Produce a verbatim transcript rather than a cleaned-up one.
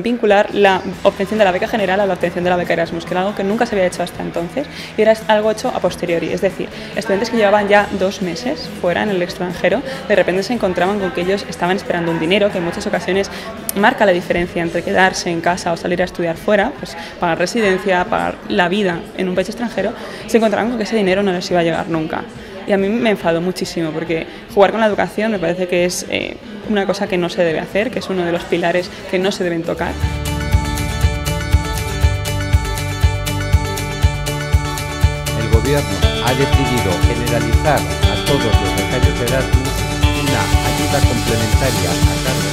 en vincular la obtención de la beca general a la obtención de la beca Erasmus, que era algo que nunca se había hecho hasta entonces y era algo hecho a posteriori, es decir, estudiantes que llevaban ya dos meses fuera en el extranjero, de repente se encontraban con que ellos estaban esperando un dinero que en muchas ocasiones marca la diferencia entre quedarse en casa o salir a estudiar fuera, pues pagar residencia, pagar la vida en un país extranjero, se encontraban con que ese dinero no les iba a llegar nunca. Y a mí me enfadó muchísimo porque jugar con la educación me parece que es eh, una cosa que no se debe hacer, que es uno de los pilares que no se deben tocar. El Gobierno ha decidido generalizar a todos los becarios de Erasmus una ayuda complementaria a cargo